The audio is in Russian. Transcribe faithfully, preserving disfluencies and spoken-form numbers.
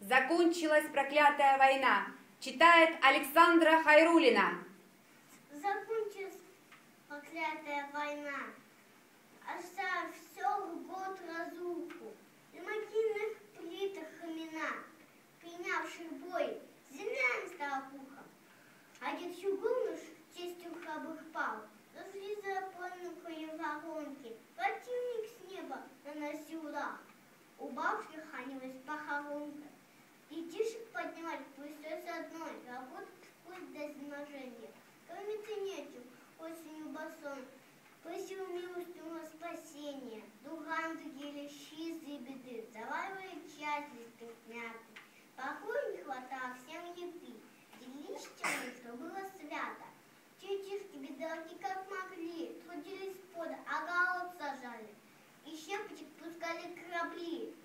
Закончилась проклятая война. Читает Александра Хайрулина. Закончилась проклятая война. Оставив все в год разруху. На могильных плитах имена, принявших бой, землями стала пухом. А дед Чугуныш честью храбрых пал, разлизывая планухою воронки. Противник с неба наносил удар. У бабки хранилась похоронка. Детишек поднимать пришлось одной, работать вплоть до изнеможения. Кормиться нечем, осенью босой, просил милостью на спасение. Дуган другие лещи из-за беды, заваривали чай листых мятых. Покоя не хватало всем еды, делились тем, что было свято. Детишки бедолаги как могли, трудились под, огород сажали, и щепочек пускали корабли.